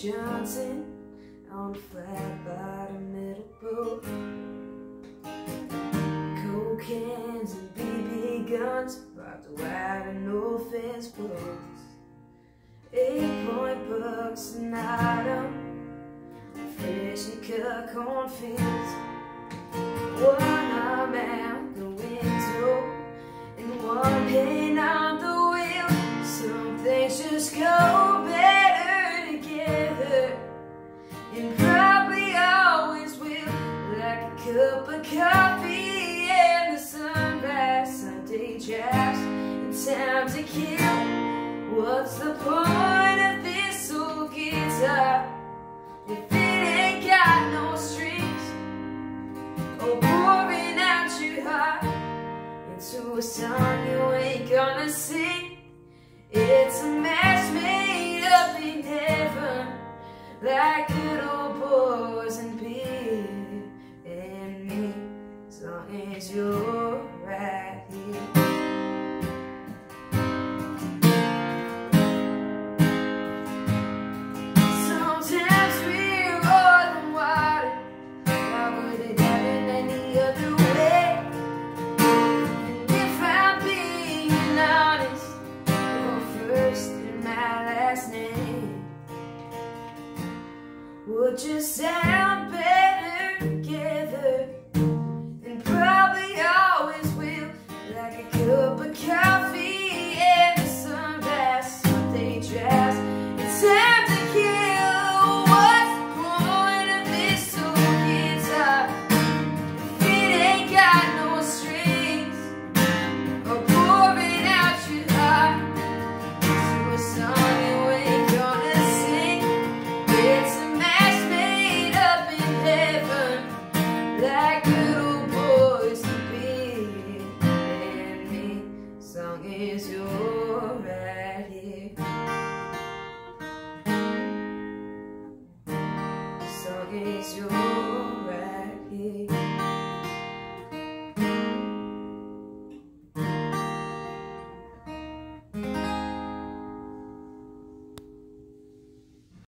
Johnson on a flat bottom metal boat. Coke cans and BB guns parked wide and no fence posts. 8-point bucks an item, freshly cut cornfields. One arm out the window and one hand on the wheel. Some things just go better together, and probably always will. Like a cup of coffee and the sunrise, Sunday jazz and time to kill. What's the point of this old guitar if it ain't got no strings, or pouring out your heart into a song you ain't gonna sing? It's a match made up in heaven, like good old boys and beer and me, as long as you're right here. Would just sound better together, and probably always will. Like a cup of coffee